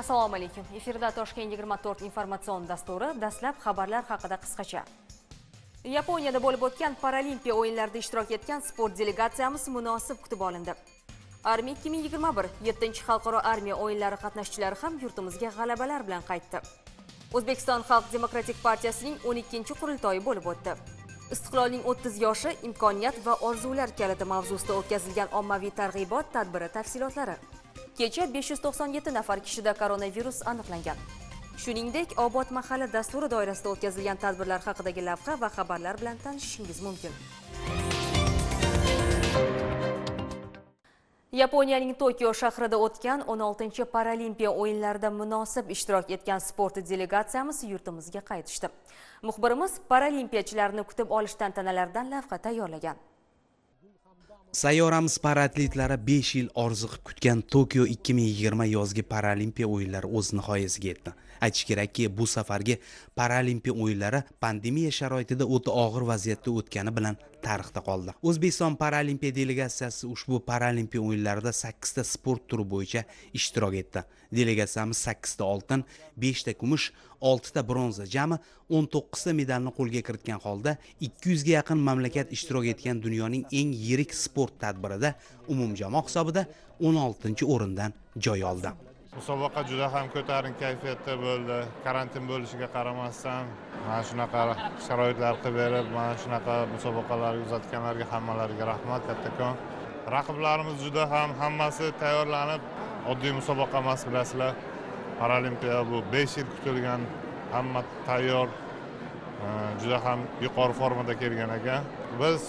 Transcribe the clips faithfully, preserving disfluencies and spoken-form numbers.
Assalomu alaykum. Efirda Toshkent yigirma to'rt informatsion dasturi. Dastlab xabarlar haqida qisqacha. Yaponiyada bo'lib o'tgan Paralimpiya o'yinlarida ishtirok etgan sport delegatsiyamiz munosib kutib olindi. Armiya ikki ming yigirma bir yettinchi xalqaro armiya o'yinlari qatnashchilari ham yurtimizga g'alabalar bilan qaytdi. O'zbekiston Xalq demokratik partiyasining o'n ikkinchi qurultoyi bo'lib o'tdi. Istiqlolning o'ttiz yoshi, imkoniyat va orzular kaliti mavzusida o'tkazilgan ommaviy targ'ibot tadbiri tafsilotlari. Kecha besh yuz to'qson yetti nafar kishida koronavirus aniqlangan. Shuningdek, Obod mahalla dasturi doirasida o'tkazilgan tadbirlar haqidagi lavha va xabarlar bilan tanishishingiz mumkin. Yaponiyaning Tokio shahrida o'tgan o'n oltinchi Paralimpiya o'yinlarida munosib ishtirok etgan sport delegatsiyamiz yurtimizga qaytishdi. Muxbirimiz paralimpiyachilarni kutib olish tantanalaridan lavha tayyorlagan. Sayyoramiz paraatletlari besh yil orziqib kutgan Tokio ikki ming yigirma yozgi Paralimpiya o'yinlari o'z nihoyasiga yetdi. Aytish kerakki, bu safargi Paralimpiya o'yinlari pandemiya sharoitida o'ta og'ir vaziyatda o'tgani bilan tarixda qoldi. O'zbekiston Paralimpiya delegatsiyasi ushbu Paralimpiya o'yinlarida sakkizta sport turi bo'yicha ishtirok etdi. Delegatsiyamiz sakkizta oltin, beshta kumush, oltita bronza, jami o'n to'qqizta medalni qo'lga kiritgan holda ikki yuzga yaqin mamlakat ishtirok etgan dunyoning eng yirik sport tadbirida umumjamoa hisobida o'n oltinchi o'rindan joy oldi. Musobaqa juda ham ko'tarinki kayfiyatda bo'ldi. Karantin bo'lishiga qaramasdan, mana shunaqa sharoitlar qilib berib, mana shunaqa musobaqalar uzatganlarga hammalariga rahmat kattakon. Raqiblarimiz juda ham hammasi tayyorlanib, oddiy musobaqa emas, bilasizlar. Paralimpiya bu besh yil kutilgan, hamma tayyor, juda ham yuqori formada kelgan ekan. Biz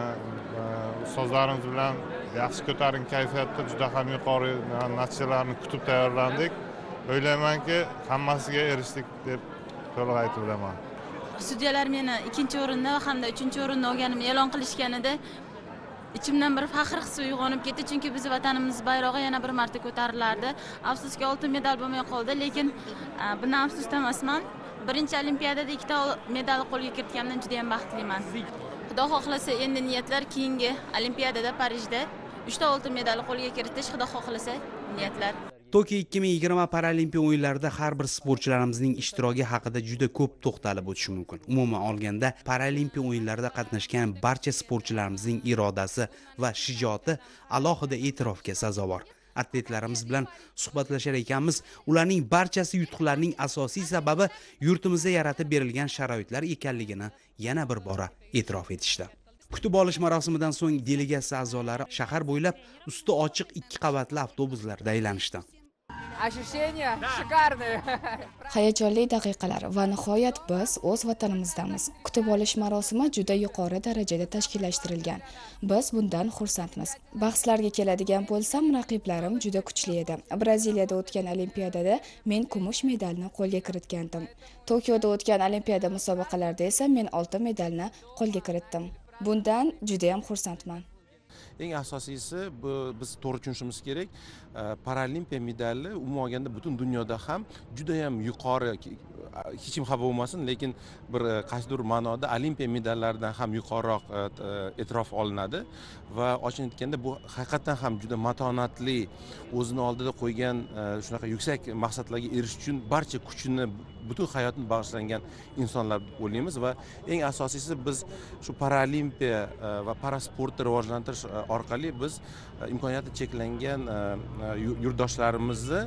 ustozlarimiz bilan yaxshi ko'tarinki kayfiyatda juda ham yuqori natijalarni kutib tayyorlandik. O'ylaymanki, hammasiga erishdik deb to'liq aytib bilaman. Sudyalar meni ikkinchi o'rinda hamda uchinchi o'rinda olganimni e'lon qilishganida ichimdan bir faxr hissi uyg'onib ketdi, chunki biz vatanimiz bayrog'i yana bir marta ko'tarilardi. Afsuski oltin medal bo'lmay qoldi, lekin bundan afsusda emasman. Birinchi olimpiadada ikkita medal qo'lga kiritganimdan juda ham baxtliman. Xudo xohlasa, endi niyatlar keyingi olimpiadada Parijda uchta oltin medalni qo'lga kiritish, xudo xohlasa, niyatlar. Tokio ikki ming yigirma Paralimpiya o'yinlarida har bir sportchilarimizning ishtiroki haqida juda ko'p to'xtalib o'tish mumkin. Umuman olganda, Paralimpiya o'yinlarida qatnashgan barcha sportchilarimizning irodasi va shijoati alohida e'tirofga sazovor. Atletlarimiz bilan suhbatlashar ekanmiz, ularning barchasi yutuqlarning asosiy sababi yurtimizda yaratib berilgan sharoitlar ekanligini yana bir bora e'tirof etishdi. Kutib olish marosimidan so'ng delegatsiya a'zolari shahar bo'ylab usti ochiq ikki qavatli avtobuslarda aylanishdi. Ощущения шикарные. Hayajonli daqiqalar va nihoyat biz o'z vatanimizdamiz. Kutib olish marosimi juda yuqori darajada tashkillashtirilgan. Biz bundan xursandmiz. Bahslarga keladigan bo'lsam, raqiblarim juda kuchli edi. Braziliyada o'tgan olimpiadada men kumush medalni qo'lga kiritgandim. Tokioda o'tgan olimpiada musobaqalarida esa men oltin medalni qo'lga kiritdim. Bundan juda ham xursandman. Eng asosiysi bu biz to'g'ri tushunishimiz kerak. Paralimpiya medali umuman olganda butun dunyoda ham juda ham yuqori, hech kim xafa bo'lmasin, lekin bir qaysidir ma'noda olimpiya medallaridan ham yuqoriroq e'tirof olinadi va ochiq aytganda bu haqiqatan ham juda matonatli, o'zini oldida qo'ygan shunaqa yuksak maqsadlarga erishish uchun barcha kuchini, butun hayotini bag'ishlangan insonlar o'ylaymiz va eng asosiysi biz shu paralimpiya va parasportni rivojlantirish orqali biz imkoniyati cheklangan yurtdoshlarimizni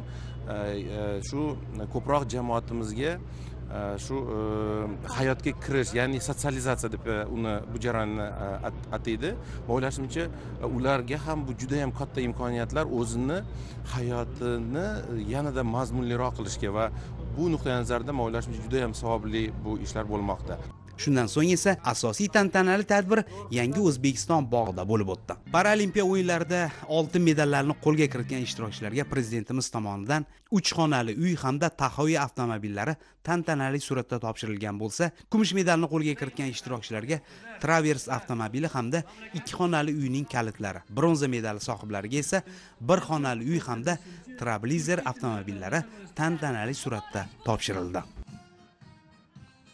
shu ko'proq jamoatimizga shu hayotga kirish, ya'ni sotsializatsiya deb uni bu jarayonni ataydi. O'ylashimcha, ularga ham bu juda ham katta imkoniyatlar o'zini hayotini yanada mazmunliroq qilishga va bu nuqtai nazardan o'ylashimcha juda ham savobli bu ishlar bo'lmoqda. Shundan so'ng esa asosiy tantanali tadbir Yangi O'zbekiston bog'ida bo'lib o'tdi. Paralimpiya o'yinlarida oltin medallarni qo'lga kiritgan ishtirokchilarga prezidentimiz tomonidan uch xonali uy hamda Tahoviy avtomobillari tantanali suratda topshirilgan bo'lsa, kumush medalni qo'lga kiritgan ishtirokchilarga Travers avtomobili hamda ikki xonali uyning kalitlari, bronza medali sohiblariga esa bir xonali uy hamda Trailblazer avtomobillari tantanali suratda topshirildi.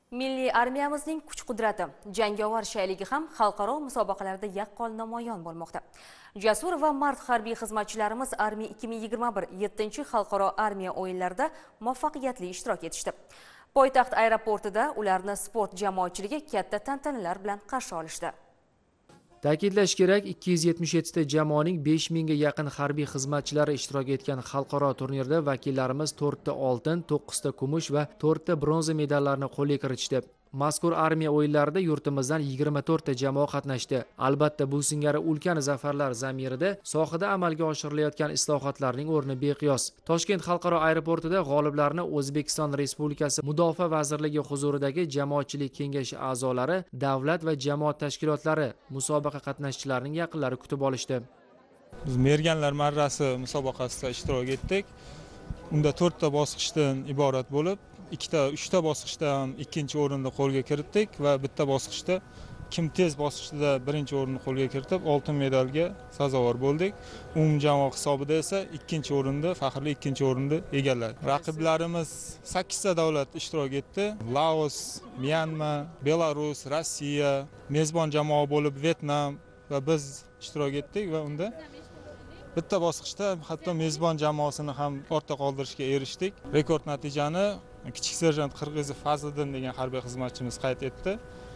Milliy armiyamizning kuch-qudrati, jangovar shayligi ham xalqaro musobaqalarda yaqqol namoyon bo'lmoqda. Jasur va mard harbiy xizmatchilarimiz Armiya ikki ming yigirma bir yettinchi xalqaro armiya o'yinlarida muvaffaqiyatli ishtirok etishdi. Poytaxt aeroportida ularni sport jamoatchiligi katta tantanalar bilan qarshi olishdi. Ta'kidlash kerak, ikki yuz yetmish yetti ta jamoaning besh mingga yaqin harbiy xizmatchilari ishtirok etgan xalqaro turnirda vakillarimiz to'rt ta oltin, to'qqiz ta kumush va to'rt ta bronza medallarni qo'lga kiritishdi. Mazkur armiya o'yinlarida yurtimizdan yigirma to'rt ta jamoa qatnashdi. Albatta, bu singari ulkan zafarlar zamirida sohada amalga oshirilayotgan islohotlarning o'rni beqiyos. Toshkent xalqaro aeroportida g'oliblarni O'zbekiston Respublikasi Mudofaa vazirligi huzuridagi jamoatchilik kengashi a'zolari, davlat va jamoat tashkilotlari, musobaqa qatnashchilarining yaqinlari kutib olishdi. Biz Merganlar marrasi musobaqasida ishtirok etdik. Unda to'rt ta bosqichdan iborat bo'lib, ikkita, uchta bosqichda ham ikkinchi o'rinni qo'lga kiritdik va bitta bosqichda kim tez bosqichida birinchi o'rinni qo'lga kiritib, oltin medalga sazovor bo'ldik. Umumjamoa hisobida esa ikkinchi o'rinda, faxrli ikkinchi o'rinni egalladik. Raqiblarimiz sakkiz ta davlat ishtirok etdi. Laos, Myanma, Belarus, Rossiya, mezbon jamoa bo'lib Vyetnam va biz ishtirok etdik va unda bitta bosqichda hatto mezbon jamoasini ham ortda qoldirishga erishdik. Rekord natijani kichik serjant Qirg'izov Fazliddin degan harbiy xizmatchimiz qayd etdi.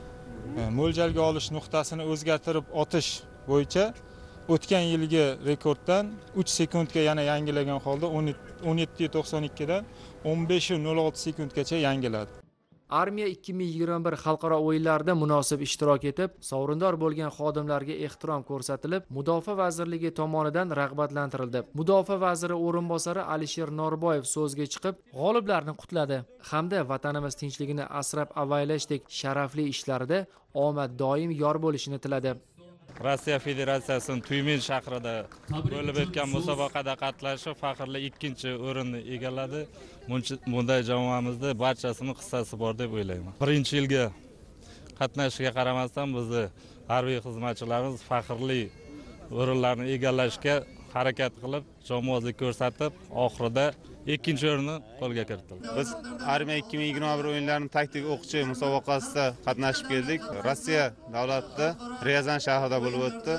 Mo'ljalga olish nuqtasini o'zgartirib otish bo'yicha o'tgan yilgi rekorddan uch sekundga yana yangilagan holda o'n yetti to'qson ikki dan o'n besh nol olti sekundgacha yangiladi. Armiya ikki ming yigirma bir xalqaro o'yinlarida munosib ishtirok etib, sovrindor bo'lgan xodimlarga ehtirom ko'rsatilib, Mudofaa vazirligi tomonidan rag'batlantirildi. Mudofaa vaziri o'rinbosari Alisher Norboyev so'zga chiqib, g'oliblarni qutladi hamda vatanimiz tinchligini asrab avaylashdek sharafli ishlarida omad doim yor bo'lishini tiladi. Rossiya Federatsiyasining Tyumen shahrida bo'lib o'tgan musobaqada qatnashib, faxrli ikkinchi o'rinni egalladi. Bunday jamoamizda barchasining hissasi bor deb o'ylayman. Birinchi yilga qatnashishiga qaramasdan bizni harbiy xizmatchilarimiz faxrli o'rinlarni egallashga harakat qilib, jonbozlik ko'rsatib, oxirida ikkinchi o'rinni qo'lga kiritdi. Biz Armiya ikki ming yigirma bir o'yinlarining taktik o'qchi musobaqasida qatnashib keldik. Rossiya davlatida Ryazan shahrida bo'lib o'tdi.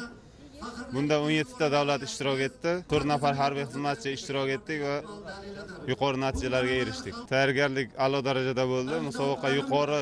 Bunda o'n yetti ta davlat ishtirok etdi. to'rt nafar harbiy xizmatchi ishtirok etdik va yuqori natijalarga erishdik. Tayyorgarlik a'lo darajada bo'ldi. Musobaqa yuqori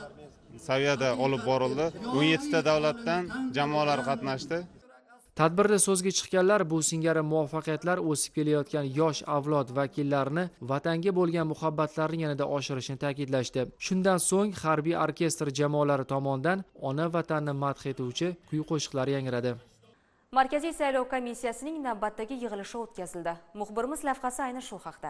saviyada olib borildi. o'n yetti ta davlatdan jamoalar qatnashdi. Tadbirda so'zga chiqqanlar bu singari muvaffaqiyatlar o'sib kelayotgan yosh avlod vakillarini vatanga bo'lgan muhabbatlarini yanada oshirishini ta'kidlashdi. Shundan so'ng harbiy orkestr jamoalari tomonidan ona vatanni madh etuvchi kuy-qo'shiqlar yangradi. Markaziy saylov komissiyasining navbatdagi yig'ilishi o'tkazildi. Muxbirimiz lavhasi ayni shu haqda.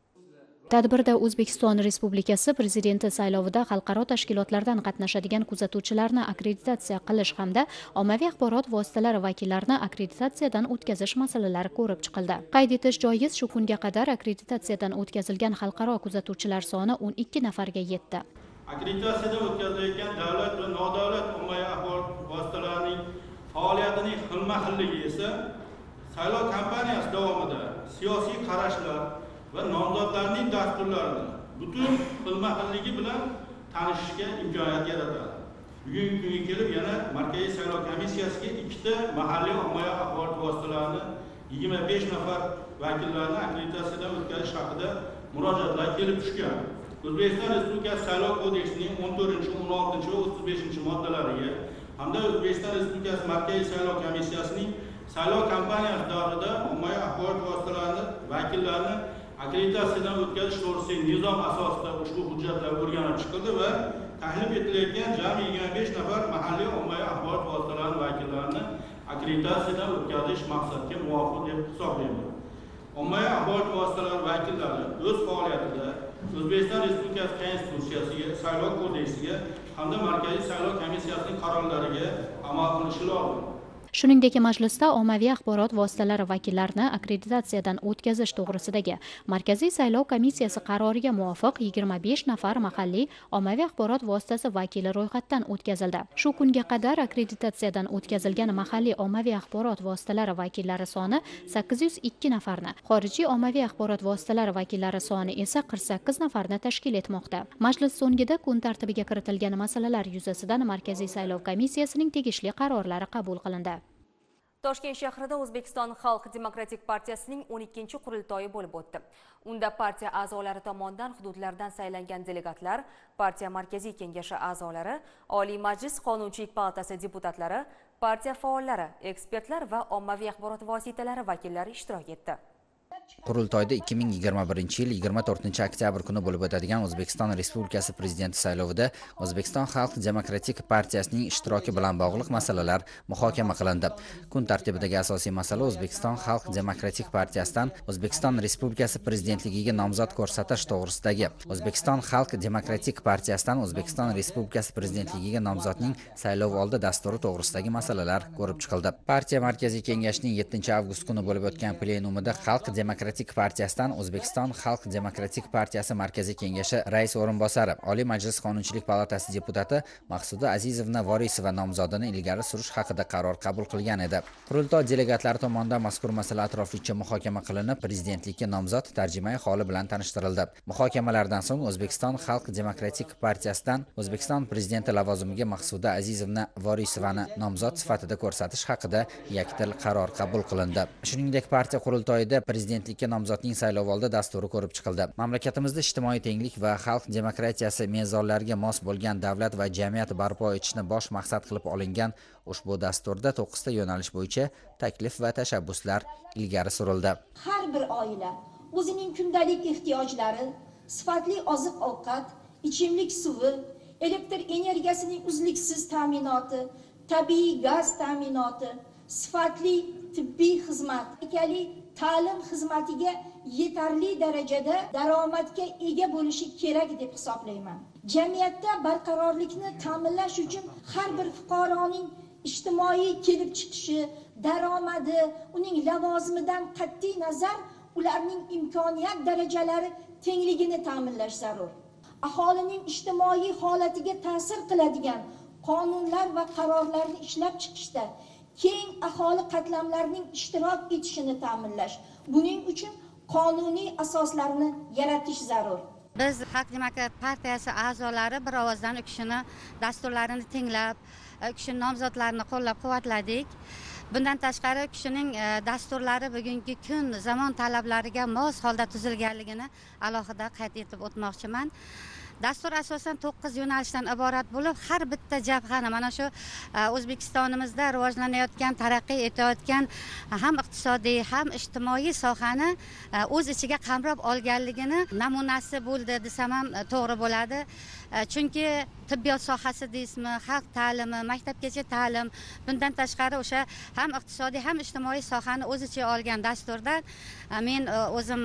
Tadbirda O'zbekiston Respublikasi Prezidenti saylovida xalqaro tashkilotlardan qatnashadigan kuzatuvchilarni akkreditatsiya qilish hamda ommaviy axborot vositalari vakillarini akkreditatsiyadan o'tkazish masalalari ko'rib chiqildi. Qayd etish joiz, shu kunga qadar akkreditatsiyadan o'tkazilgan xalqaro kuzatuvchilar soni o'n ikki nafarga yetdi. Akkreditatsiyadan o'tkazilayotgan davlat va nodavlat ommaviy axborot vositalarining faoliyatining xilma-xilligi esa saylov kampaniyasi davomida siyosiy qarashlar va nomzodlarning dasturlarini butun xilma-xilligi bilan tanishishga imkoniyat yaratadi. Bugungi kunga kelib yana Markaziy saylov komissiyasiga ikkita mahalliy ommaviy axborot vositalarini yigirma besh nafar vakillarni akkreditatsiyadan o'tkazish haqida murojaatlar kelib tushgan. O'zbekiston Respublikasi saylov kodeksining o'n to'rtinchi, o'n oltinchi va o'ttiz beshinchi moddalariga hamda O'zbekiston Respublikasi Markaziy saylov komissiyasining saylov kampaniyasi davrida ommaviy axborot vositalarini vakillarni akkreditatsiyadan o'tkazish to'g'risidagi nizom asosida ushbu hujjatlar o'rganib chiqildi va taklif etilayotgan jami yigirma besh nafar mahalliy ommaviy axborot vositalari vakillarini akkreditatsiyadan o'tkazish maqsadga muvofiq deb hisoblayman. Ommaviy axborot vositalari vakillari o'z faoliyatida O'zbekiston Respublikasi Konstitutsiyasiga, Saylov kodeksiga hamda Markaziy saylov komissiyasining qarorlariga amal qilishi lozim. Shuningdek, majlisda ommaviy axborot vositalari vakillarini akkreditatsiyadan o'tkazish to'g'risidagi Markaziy saylov komissiyasi qaroriga muvofiq yigirma besh nafar mahalliy ommaviy axborot vositasi vakili ro'yxatdan o'tkazildi. Shu kunga qadar akkreditatsiyadan o'tkazilgan mahalliy ommaviy axborot vositalari vakillari soni sakkiz yuz ikki nafarni, xorijiy ommaviy axborot vositalari vakillari soni esa qirq sakkiz nafarni tashkil etmoqda. Majlis so'ngida kun tartibiga kiritilgan masalalar yuzasidan Markaziy saylov komissiyasining tegishli qarorlari qabul qilindi. Toshkent shahrida O'zbekiston Xalq Demokratik partiyasining o'n ikkinchi qurultoyi bo'lib o'tdi. Unda partiya a'zolari tomonidan hududlardan saylangan delegatlar, partiya markaziy kengashi a'zolari, Oliy Majlis Qonunchilik palatasi deputatlari, partiya faollari, ekspertlar va ommaviy axborot vositalari vakillari ishtirok etdi. Qurultoyda ikki ming yigirma birinchi yil yigirma to'rtinchi oktyabr kuni bo'lib o'tadigan O'zbekiston Respublikasi Prezidenti saylovida O'zbekiston Xalq Demokratik partiyasining ishtiroki bilan bog'liq masalalar muhokama qilindi. Kun tartibidagi asosiy masala O'zbekiston Xalq Demokratik partiyasidan O'zbekiston Respublikasi prezidentligiga nomzod ko'rsatish to'g'risidagi, O'zbekiston Xalq Demokratik partiyasidan O'zbekiston Respublikasi prezidentligiga nomzodning saylovoldi dasturi to'g'risidagi masalalar ko'rib chiqildi. Partiya markaziy kengashining yettinchi avgust kuni bo'lib o'tgan plenumida Xalq Demokratik partiyasidan O'zbekiston Xalq Demokratik partiyasi markaziy kengashi rais o'rinbosari, Oliy Majlis Qonunchilik palatasi deputati Maqsuda Azizovna Vorisova nomzodini ilgari surish haqida qaror qabul qilgan edi. Qurultoy delegatlari tomonidan mazkur masala atroflicha muhokama qilinib, prezidentlikka nomzod tarjimai holi bilan tanishtirildi. Muhokamalardan so'ng O'zbekiston Xalq Demokratik partiyasidan O'zbekiston prezidenti lavozimiga Maqsuda Azizovna Vorisovani nomzod sifatida ko'rsatish haqida yakdil qaror qabul qilindi. Shuningdek, partiya qurultoyida prezidentlikka nomzodning saylovoldi dasturi ko'rib chiqildi. Mamlakatimizda ijtimoiy tenglik va xalq demokratiyasi mezonlariga mos bo'lgan davlat va jamiyat barpo etishni bosh maqsad qilib olingan ushbu dasturda to'qqizta yo'nalish bo'yicha taklif va tashabbuslar ilgari surildi. Har bir oila o'zining kundalik ehtiyojlari, sifatli oziq-ovqat, ichimlik suvi, elektr energiyasining uzluksiz ta'minoti, tabiiy gaz ta'minoti, sifatli tibbiy xizmat, ekali ta'lim xizmatiga yetarli darajada daromadga ega bo'lishi kerak deb hisoblayman. Jamiyatda barqarorlikni ta'minlash uchun har bir fuqaroning ijtimoiy kelib chiqishi, daromadi, uning lavozimidan qat'iy nazar ularning imkoniyat darajalari tengligini ta'minlash zarur. Aholining ijtimoiy holatiga ta'sir qiladigan qonunlar va qarorlarni ishlab chiqishda keng aholi qatlamlarining ishtirok etishini ta'minlash. Buning uchun qonuniy asoslarni yaratish zarur. Biz Xalq Demokratik partiyasi a'zolari bir ovozdan u kishini dasturlarini tinglab, u kishining nomzodlarini qo'llab-quvvatladik. Bundan tashqari u kishining dasturlari bugungi kun zamon talablariga mos holda tuzilganligini alohida qayd etib o'tmoqchiman. Dastur asosan to'qqiz yo'nalishdan iborat bo'lib, har bitta jabhani, mana shu O'zbekistonimizda rivojlanayotgan, taraqqiy etayotgan ham iqtisodiy, ham ijtimoiy sohani o'z ichiga qamrab olganligini namunasi bo'ldi desam ham to'g'ri bo'ladi. Chunki tibbiyot sohasi deysizmi, xalq ta'limi, maktabgacha ta'lim, bundan tashqari o'sha ham iqtisodiy, ham ijtimoiy sohani o'z ichiga olgan dasturdan men o'zim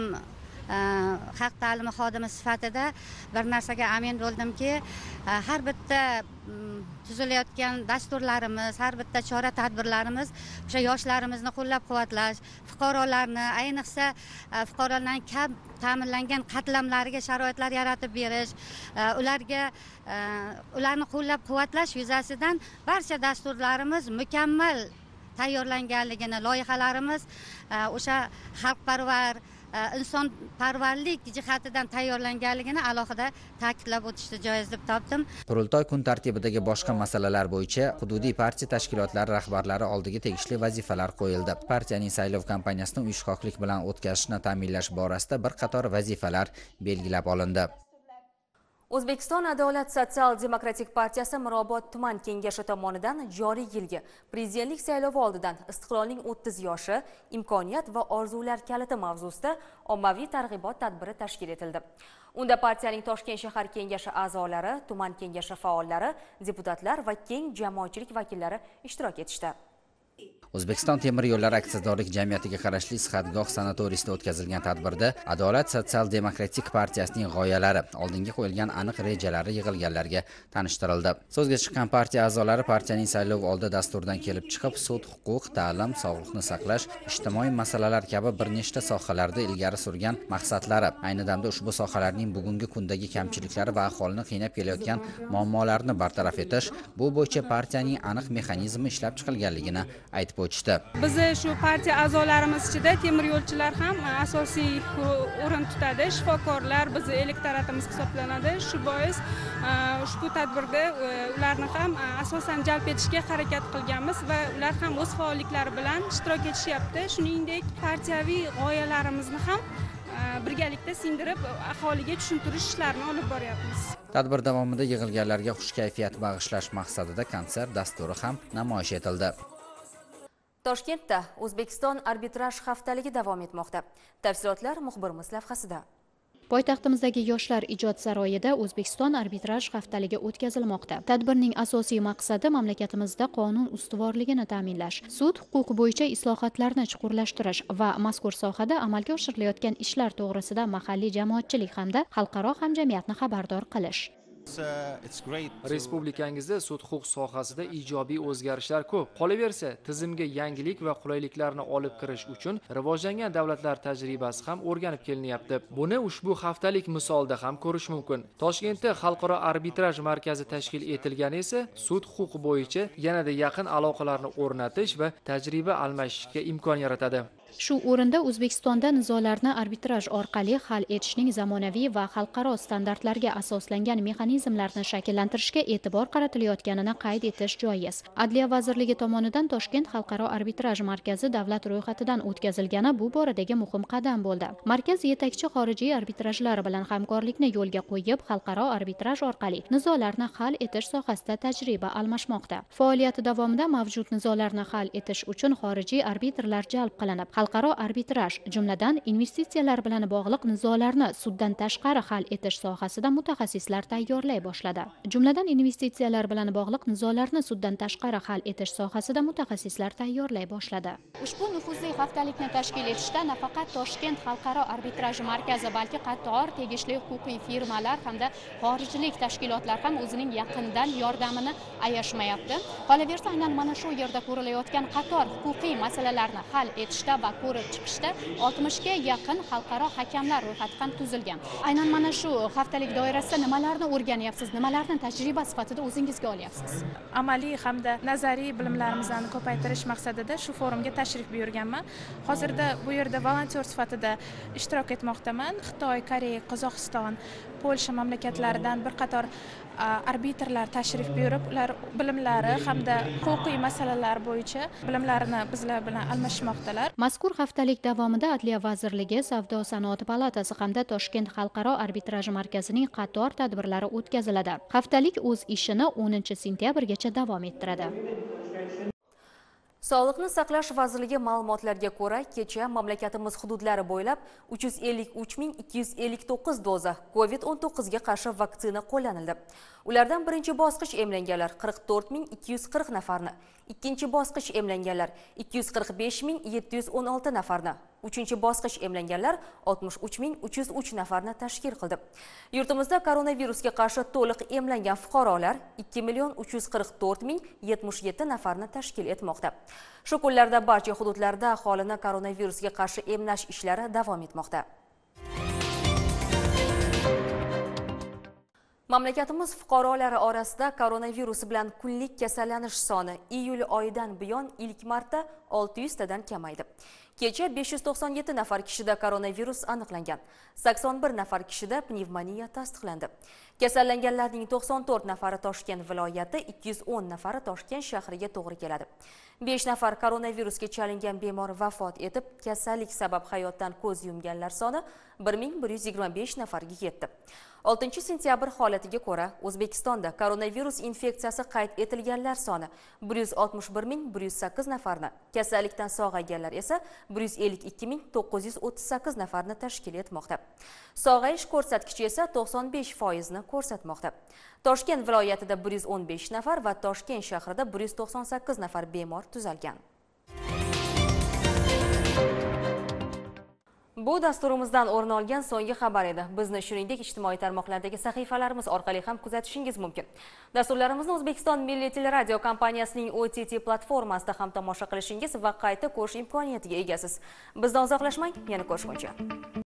xalq ta'limi xodimi sifatida bir narsaga amin bo'ldimki, har bitta tuzilayotgan dasturlarimiz, har bitta chora tadbirlarimiz o'sha yoshlarimizni qo'llab-quvvatlash, fuqarolarni, ayniqsa fuqarolarning kam ta'minlangan qatlamlariga sharoitlar yaratib berish, ularga ularni qo'llab-quvvatlash yuzasidan barcha dasturlarimiz mukammal tayyorlanganligini, loyihalarimiz o'sha xalqparvar, insonparvarlik jihatidan tayyorlanganligini alohida ta'kidlab o'tishni joiz deb topdim. Qurultoy kun tartibidagi boshqa masalalar bo'yicha hududiy partiya tashkilotlari rahbarlari oldiga tegishli vazifalar qo'yildi. Partiyaning saylov kampaniyasini uyushqoqlik bilan o'tkazishni ta'minlash borasida bir qator vazifalar belgilab olindi. O'zbekiston Adolat sotsial demokratik partiyasi Mirobod tuman kengashi tomonidan joriy yilgi prezidentlik saylovi oldidan istiqlolning o'ttiz yoshi, imkoniyat va orzular kaliti mavzusida ommaviy targ'ibot tadbiri tashkil etildi. Unda partiyaning Toshkent shahar kengashi a'zolari, tuman kengashi faollari, deputatlar va keng jamoatchilik vakillari ishtirok etishdi. O'zbekiston temir yo'llari aksiyadorlik jamiyatiga qarashli Sihatgoh sanatoriyasida o'tkazilgan tadbirda Adolat sotsial demokratik partiyasining g'oyalari, oldinga qo'yilgan aniq rejalari yig'ilganlarga tanishtirildi. So'zga chiqqan partiya a'zolari partiyaning saylov oldi dasturidan kelib chiqib, sud, huquq, ta'lim, sog'liqni saqlash, ijtimoiy masalalar kabi bir nechta sohalarda ilgari surgan maqsadlari, ayni damda ushbu sohalarning bugungi kundagi kamchiliklari va aholini qiynab kelayotgan muammolarni bartaraf etish, bu bo'yicha partiyaning aniq mexanizmi ishlab chiqilganligini aytib o'tishdi. Biz shu partiya a'zolarimiz ichida temir yo'lchilar ham asosiy o'rin tutadi, shifokorlar bizni elektoratimiz hisoblanadi. Shu bois ushbu tadbirda ularni ham asosan jalb etishga harakat qilganmiz va ular ham o'z faolliklari bilan ishtirok etishyapti. Shuningdek, partiyaviy g'oyalarimizni ham birgalikda singdirib aholiga tushuntirish ishlarini olib boryapmiz. Tadbir davomida yig'ilganlarga xush kayfiyat bag'ishlash maqsadida konsert dasturi ham namoyish etildi. Toshkentda O'zbekiston arbitraj haftaligi davom etmoqda. Tafsilotlar muxbirimiz lavhasida. Poytaxtimizdagi Yoshlar ijod saroyida O'zbekiston arbitraj haftaligi o'tkazilmoqda. Tadbirning asosiy maqsadi mamlakatimizda qonun ustuvorligini ta'minlash, sud huquqi bo'yicha islohotlarni chuqurlashtirish va mazkur sohada amalga oshirilayotgan ishlar to'g'risida mahalliy jamoatchilik hamda xalqaro hamjamiyatni xabardor qilish. Respublikangizda sud huquq sohasida ijobiy o'zgarishlar ko'p. Qolaversa, tizimga yangilik va qulayliklarni olib kirish uchun rivojlangan davlatlar tajribasi ham o'rganib kelinyapti. Buni ushbu haftalik misolda ham ko'rish mumkin. Toshkentda xalqaro arbitraj markazi tashkil etilgani esa sud huquqi bo'yicha yanada yaqin aloqalarni o'rnatish va tajriba almashishga imkon yaratadi. Shu o'rinda O'zbekistonda nizolarni arbitraj orqali hal etishning zamonaviy va xalqaro standartlarga asoslangan mexanizmlarni shakllantirishga e'tibor qaratilayotganini qayd etish joiz. Adliya vazirligi tomonidan Toshkent xalqaro arbitraj markazi davlat ro'yxatidan o'tkazilgani bu boradagi muhim qadam bo'ldi. Markaz yetakchi xorijiy arbitrajlar bilan hamkorlikni yo'lga qo'yib, xalqaro arbitraj orqali nizolarni hal etish sohasida tajriba almashmoqda. Faoliyati davomida mavjud nizolarni hal etish uchun xorijiy arbitrlar jalb qilinib, xalqaro arbitraj, jumladan investitsiyalar bilan bog'liq nizolarni suddan tashqari hal etish sohasida mutaxassislar tayyorlay boshladi. Jumladan investitsiyalar bilan bog'liq nizolarni suddan tashqari hal etish sohasida mutaxassislar tayyorlay boshladi. Ushbu nufuzli haftalikni tashkil etishda nafaqat Toshkent xalqaro arbitraj markazi, balki qator tegishli huquqiy firmalar hamda xorijlik tashkilotlar ham o'zining yaqindan yordamini ayashmayapti. Qolaversa, aynan mana shu yerda ko'rilayotgan qator huquqiy masalalarni hal etishda va ko'rib chiqishda oltmishga yaqin xalqaro hakamlar ro'yxati ham tuzilgan. Aynan mana shu haftalik doirasida nimalarni o'rganyapsiz, nimalarni tajriba sifatida o'zingizga olyapsiz? Amaliy hamda nazariy bilimlarimizni ko'paytirish maqsadida shu forumga tashrif buyurganman. Hozirda bu yerda volontyor sifatida ishtirok etmoqdaman. Xitoy, Koreya, Qozog'iston, Polsha mamlakatlaridan bir qator arbitrlar tashrif buyurib, ular bilimlari hamda huquqiy masalalar bo'yicha bilimlarini bizlar bilan almashmoqdalar. Mazkur haftalik davomida Adliya vazirligi, Savdo sanoat palatasi hamda Toshkent xalqaro arbitraj markazining qator tadbirlari o'tkaziladi. Haftalik o'z ishini o'ninchi sentyabrgacha davom ettiradi. Sog'liqni saqlash vazirligi ma'lumotlariga ko'ra, kecha mamlakatimiz hududlari bo'ylab uch yuz ellik uch ming ikki yuz ellik to'qqiz doza COVID o'n to'qqiz ga qarshi vaksina qo'llanildi. Ulardan birinchi bosqich emlanganlar qirq to'rt ming ikki yuz qirq nafarni, ikkinchi bosqich emlanganlar ikki yuz qirq besh ming yetti yuz o'n olti nafarni, uchinchi bosqich emlanganlar oltmish uch ming uch yuz uch nafarni tashkil qildi. Yurtimizda koronavirusga qarshi to'liq emlangan fuqarolar ikki million uch yuz qirq to'rt ming yetmish yetti nafarni tashkil etmoqda. Shu kunlarda barcha hududlarda aholini koronavirusga qarshi emlash ishlari davom etmoqda. Mamlakatimiz fuqarolari orasida koronavirus bilan kunlik kasallanish soni iyul oyidan buyon ilk marta olti yuz tadan kamaydi. Kecha besh yuz to'qson yetti nafar kishida koronavirus aniqlangan, sakson bir nafar kishida pnevmoniya tasdiqlandi. Kasallanganlarning to'qson to'rt nafari Toshkent viloyati, ikki yuz o'n nafari Toshkent shahriga to'g'ri keladi. besh nafar koronavirusga chalingan bemor vafot etib, kasallik sabab hayotdan ko'z yumganlar soni bir ming bir yuz yigirma besh nafarga yetdi. oltinchi sentyabr holatiga ko'ra, O'zbekistonda koronavirus infeksiyasi qayd etilganlar soni bir yuz oltmish bir ming bir yuz sakkiz nafarni, kasallikdan sog'ayganlar esa bir yuz ellik ikki ming to'qqiz yuz o'ttiz sakkiz nafarni tashkil etmoqda. Sog'ayish ko'rsatkichi esa to'qson besh foizni ko'rsatmoqda. Toshkent viloyatida bir yuz o'n besh nafar va Toshkent shahrida bir yuz to'qson sakkiz nafar bemor tuzalgan. Bu dasturimizdan o'rin olgan so'nggi xabar edi. Bizni shuningdek ijtimoiy tarmoqlardagi sahifalarimiz orqali ham kuzatishingiz mumkin. Dasturlarimizni O'zbekiston Milliy teleradio kompaniyasining O T T platformasida ham tomosha qilishingiz va qayta ko'rish imkoniyatiga egasiz. Bizdan uzoqlashmang, yana ko'rishguncha.